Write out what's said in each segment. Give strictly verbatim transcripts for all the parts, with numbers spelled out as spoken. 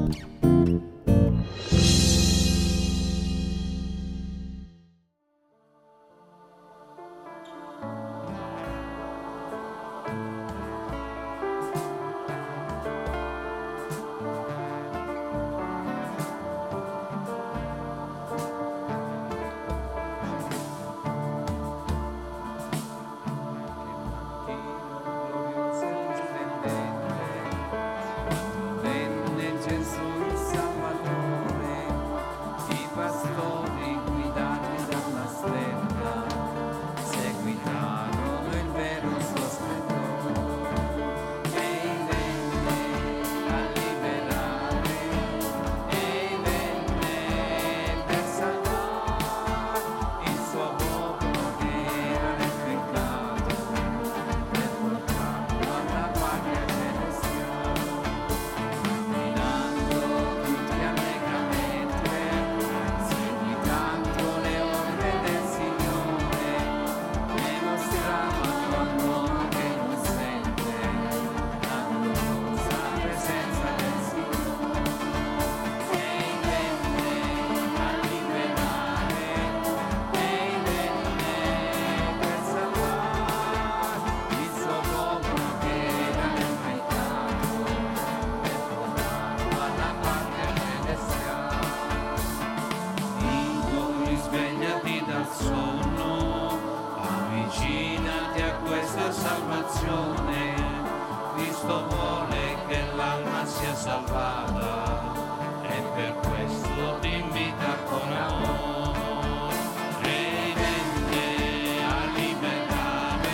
Avvicinati a questa salvazione, Cristo vuole che l'alma sia salvata e per questo ti invita con amore. Ei venne a liberare,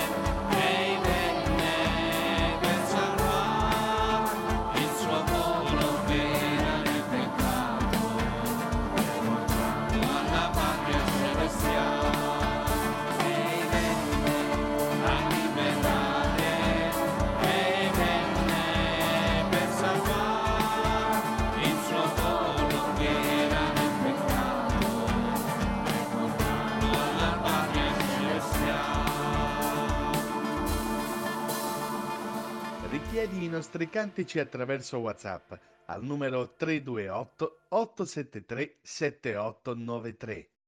Ei venne per salvare il suo popolo che era nel peccato e portarlo alla patria celestiale. Richiedi i nostri cantici attraverso WhatsApp al numero tre due otto otto sette tre sette otto nove tre.